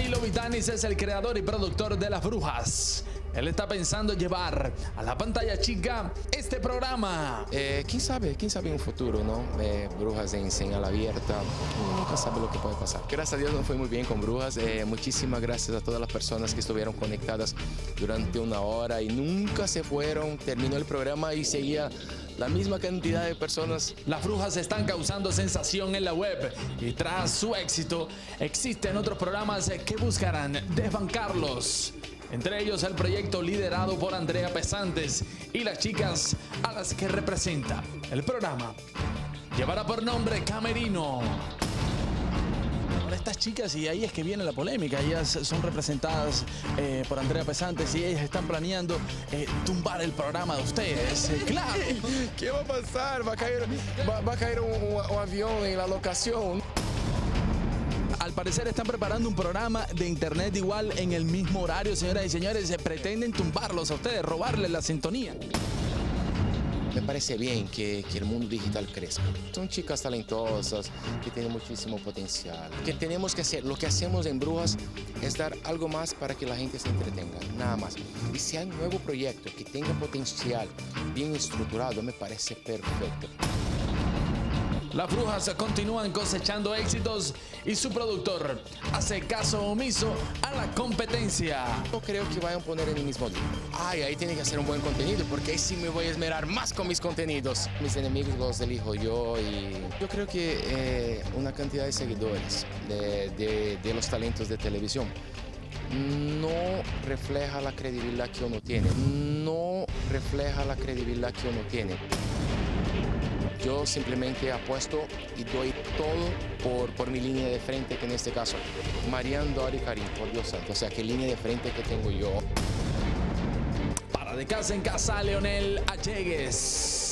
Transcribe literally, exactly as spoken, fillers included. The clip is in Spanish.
Camilo Vitanis es el creador y productor de Las Brujas. Él está pensando llevar a la pantalla chica este programa. Eh, ¿Quién sabe? ¿Quién sabe en un futuro, no? Eh, Brujas en señal abierta. Nunca sabe lo que puede pasar. Gracias a Dios nos fue muy bien con Brujas. Eh, muchísimas gracias a todas las personas que estuvieron conectadas durante una hora y nunca se fueron. Terminó el programa y seguía la misma cantidad de personas. Las Brujas están causando sensación en la web y tras su éxito existen otros programas que buscarán desbancarlos. Entre ellos el proyecto liderado por Andrea Pesantes y las chicas a las que representa. El programa llevará por nombre Camerino. Ahora estas chicas, y ahí es que viene la polémica, ellas son representadas eh, por Andrea Pesantes y ellas están planeando eh, tumbar el programa de ustedes. Eh, claro. ¿Qué va a pasar? Va a caer, va, va a caer un, un, un avión en la locación. Al parecer están preparando un programa de internet igual en el mismo horario, señoras y señores. Se pretenden tumbarlos a ustedes, robarles la sintonía. Me parece bien que, que el mundo digital crezca. Son chicas talentosas, que tienen muchísimo potencial. Que tenemos que hacer, lo que hacemos en Brujas es dar algo más para que la gente se entretenga, nada más. Y si hay un nuevo proyecto que tenga potencial, bien estructurado, me parece perfecto. Las Brujas continúan cosechando éxitos y su productor hace caso omiso a la competencia. No creo que vayan a poner en el mismo día. Ay, ahí tiene que hacer un buen contenido, porque ahí sí me voy a esmerar más con mis contenidos. Mis enemigos los elijo yo y yo creo que eh, una cantidad de seguidores de, de, de los talentos de televisión no refleja la credibilidad que uno tiene. No refleja la credibilidad que uno tiene. Yo simplemente apuesto y doy todo por, por mi línea de frente, que en este caso, Marian, Dori, Karim, por Dios santo. O sea, qué línea de frente que tengo yo. Para De Casa en Casa, Leonel Allegues.